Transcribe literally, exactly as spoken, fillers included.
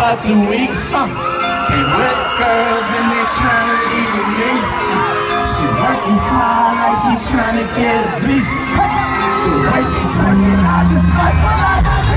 about two weeks. Uh, came with girls and they tryna leave with me. Uh, she working hard like she tryna get a visa. The way she twerking, I just like what I got.